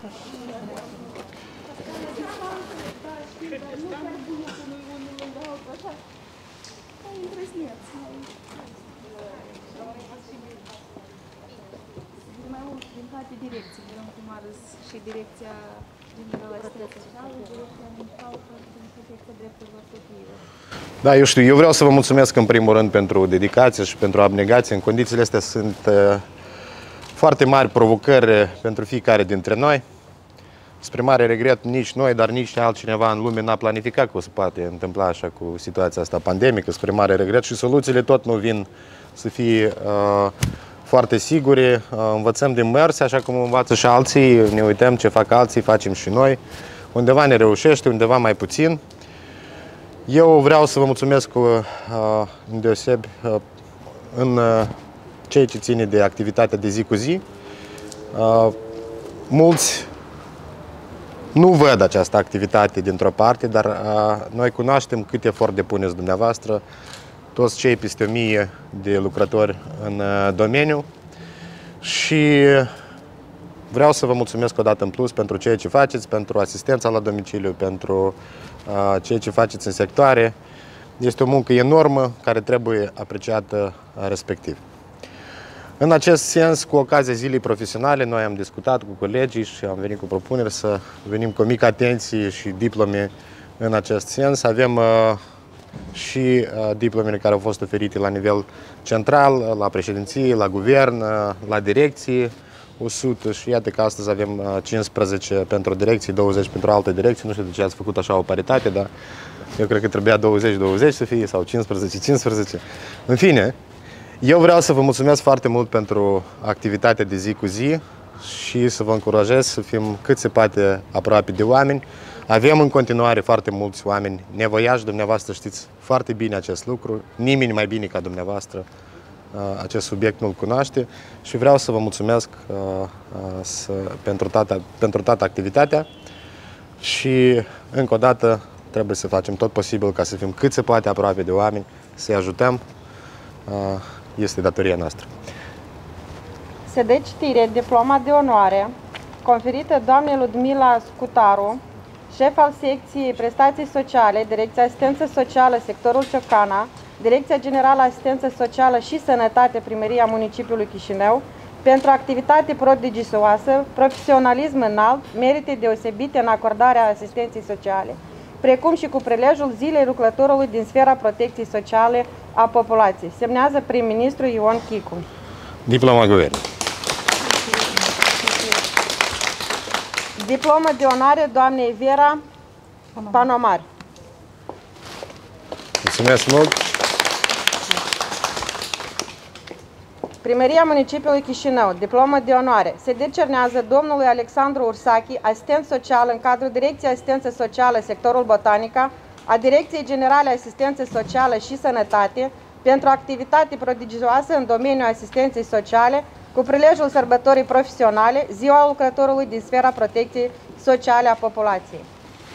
Din toate direcțiile, cum arăs și direcția generală socială, direcția mentală și protecția drepturilor copiilor. Da, eu știu, eu vreau să vă mulțumesc în primul rând pentru dedicație și pentru abnegație. În condițiile astea sunt foarte mari provocări pentru fiecare dintre noi. Spre mare regret, nici noi, dar nici altcineva în lume n-a planificat că o să poate întâmpla așa cu situația asta pandemică, spre mare regret, și soluțiile tot nu vin să fie foarte sigure. Învățăm din mers, așa cum învață și alții, ne uităm ce fac alții, facem și noi. Undeva ne reușește, undeva mai puțin. Eu vreau să vă mulțumesc îndeosebi în ceea ce ține de activitatea de zi cu zi. Mulți nu văd această activitate dintr-o parte, dar noi cunoaștem cât efort depuneți dumneavoastră, toți cei peste 1000 de lucrători în domeniu, și vreau să vă mulțumesc o dată în plus pentru ceea ce faceți, pentru asistența la domiciliu, pentru ceea ce faceți în sectoare. Este o muncă enormă care trebuie apreciată respectiv. În acest sens, cu ocazia zilei profesionale, noi am discutat cu colegii și am venit cu propuneri să venim cu o mică atenție și diplome în acest sens. Avem și diplomele care au fost oferite la nivel central, la președinție, la guvern, la direcție, 100, și iată că astăzi avem 15 pentru direcții, 20 pentru alte direcții. Nu știu de ce ați făcut așa o paritate, dar eu cred că trebuia 20-20 să fie, sau 15-15. În fine, eu vreau să vă mulțumesc foarte mult pentru activitatea de zi cu zi și să vă încurajez să fim cât se poate aproape de oameni. Avem în continuare foarte mulți oameni nevoiași, dumneavoastră știți foarte bine acest lucru, nimeni mai bine ca dumneavoastră acest subiect nu-l cunoaște, și vreau să vă mulțumesc pentru toată activitatea și încă o dată trebuie să facem tot posibil ca să fim cât se poate aproape de oameni, să-i ajutăm, este datoria noastră. Se dă citire diploma de onoare conferită doamnei Ludmila Scutaru, șef al secției prestații sociale, Direcția Asistență Socială, sectorul Ciocana, Direcția Generală Asistență Socială și Sănătate, Primăria Municipiului Chișinău, pentru activitate prodigioasă, profesionalism înalt, merite deosebite în acordarea asistenței sociale, precum și cu prilejul Zilei lucrătorului din sfera protecției sociale a populației. Semnează prim-ministru Ion Chicu. Diploma guvern. Diplomă de onoare doamnei Vera Panomar. Mulțumesc mult! Primăria Municipiului Chișinău, diplomă de onoare, se decernează domnului Alexandru Ursachi, asistent social în cadrul Direcției Asistență Socială, sectorul Botanica, a Direcției Generale Asistență Socială și Sănătate, pentru activitate prodigioasă în domeniul asistenței sociale, cu prilejul sărbătorii profesionale, Ziua lucrătorului din sfera protecției sociale a populației.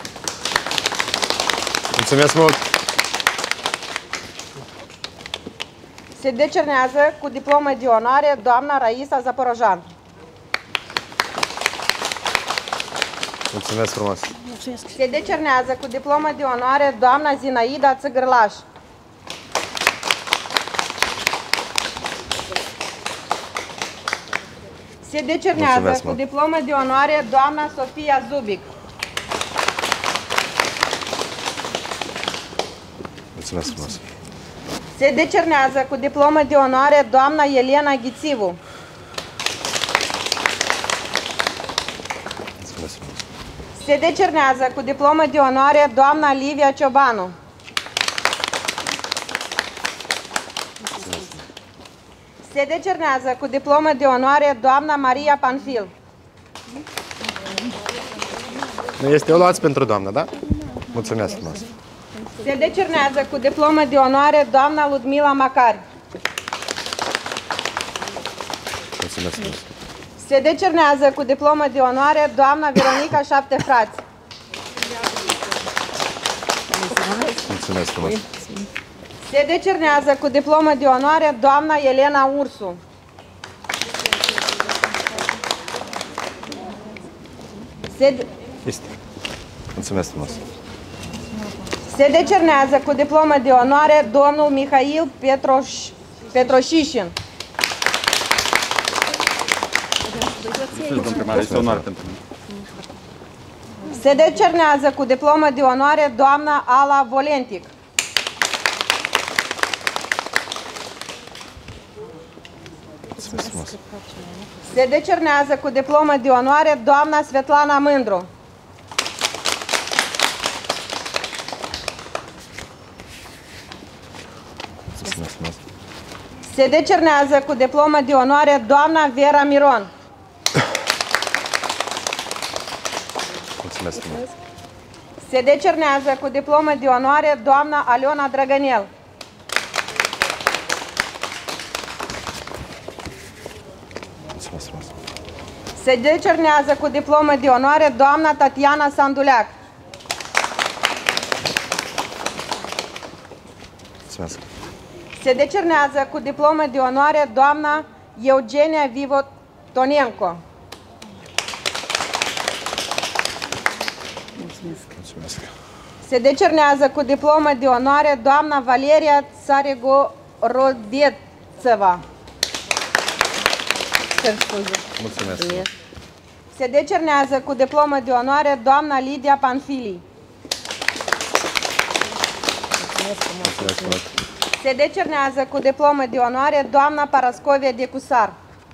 Mulțumesc mult! Se decernează cu diplomă de onoare doamna Raisa Zaporojan. Mulțumesc frumos! Se decernează cu diplomă de onoare doamna Zinaida Țăgărlaș. Se decernează cu diplomă de onoare doamna Sofia Zubic. Mulțumesc frumos! Se decernează cu diplomă de onoare doamna Elena Ghițivu. Mulțumesc frumos! Se decernează cu diplomă de onoare doamna Livia Ciobanu. Se decernează cu diplomă de onoare doamna Maria Panfil. Este o luați pentru doamna, da? Mulțumesc frumos! Se decernează cu diplomă de onoare doamna Ludmila Macari. Mulțumesc frumos! Se decernează cu diplomă de onoare doamna Veronica Șaptefrați. Mulțumesc frumos! Se decernează cu diplomă de onoare doamna Elena Ursu. Este. Mulțumesc frumos. Se decernează cu diplomă de onoare domnul Mihail Petroșișin. Se decernează cu diplomă de onoare doamna Ala Volentic. Mulțumesc frumos. Se decernează cu diplomă de onoare doamna Svetlana Mândru. Mulțumesc frumos. Se decernează cu diplomă de onoare doamna Vera Miron. Mulțumesc frumos. Se decernează cu diplomă de onoare doamna Aliona Drăgănel. Mulțumesc frumos. Se decernează cu diplomă de onoare doamna Tatiana Sanduleac. Mulțumesc. Se decernează cu diplomă de onoare doamna Eugenia Vivotonenko. Mulțumesc. Se decernează cu diplomă de onoare doamna Valeria Țaregorodețeva. Mulțumesc. Se decernează cu diplomă de onoare doamna Lidia Panfili. Mulțumesc frumos. Se decernează cu diplomă de onoare doamna Parascovia Decusar.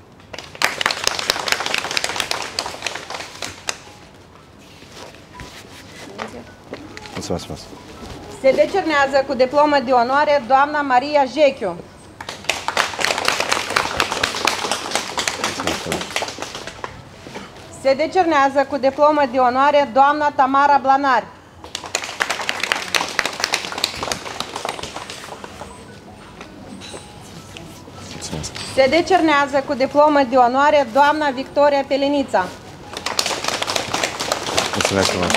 Mulțumesc frumos. Se decernează cu diplomă de onoare doamna Maria Jechiu. Se decernează cu diplomă de onoare doamna Tamara Blanari. Mulțumesc. Se decernează cu diplomă de onoare doamna Victoria Pelenița. Mulțumesc frumos.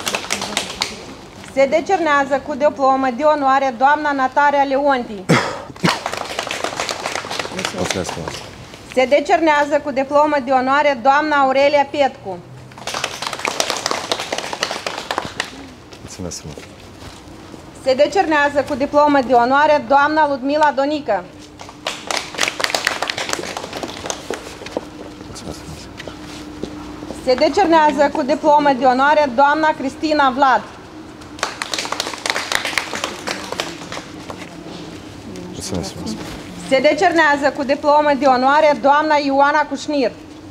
Se decernează cu diplomă de onoare doamna Natalia Leonti. Mulțumesc frumos. Se decernează cu diplomă de onoare doamna Aurelia Petcu. Mulțumesc frumos. Se decernează cu diplomă de onoare doamna Ludmila Donică. Mulțumesc frumos. Se decernează cu diplomă de onoare doamna Cristina Vlad. Mulțumesc frumos. Se decernează cu diplomă de onoare doamna Ioana Cușnir.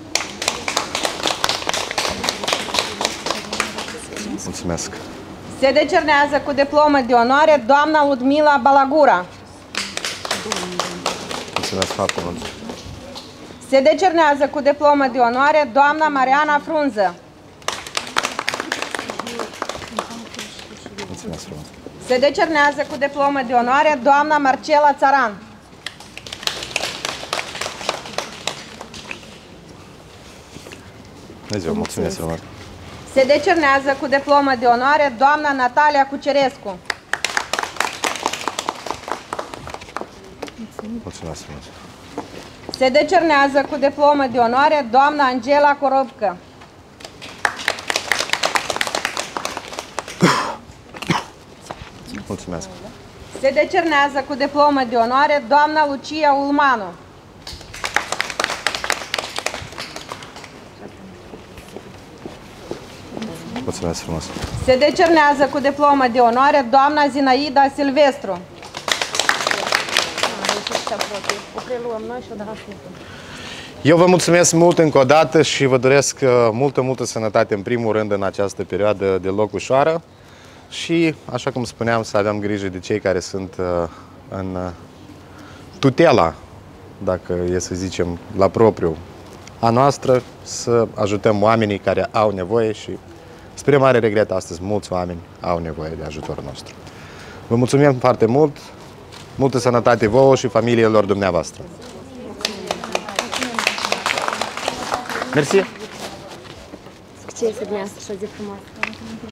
Mulțumesc. Se decernează cu diplomă de onoare doamna Ludmila Balagura. Mulțumesc foarte mult. Se decernează cu diplomă de onoare doamna Mariana Frunză. Mulțumesc frumos. Se decernează cu diplomă de onoare doamna Marcela Țaran. Dumnezeu, mulțumesc frumos. Se decernează cu diplomă de onoare doamna Natalia Cucerescu. Mulțumesc frumos. Se decernează cu diplomă de onoare doamna Angela Corobcă. Mulțumesc. Se decernează cu diplomă de onoare doamna Lucia Ulmanu. Mulțumesc frumos. Se decernează cu diplomă de onoare doamna Zinaida Silvestru. Eu vă mulțumesc mult încă o dată și vă doresc multă sănătate în primul rând în această perioadă deloc ușoară și, așa cum spuneam, să avem grijă de cei care sunt în tutela, dacă e să zicem, la propriu a noastră, să ajutăm oamenii care au nevoie și, spre mare regret, astăzi mulți oameni au nevoie de ajutorul nostru. Vă mulțumim foarte mult, multă sănătate vouă și familiilor dumneavoastră. Mersi! Ce este dumneavoastră așa de frumos?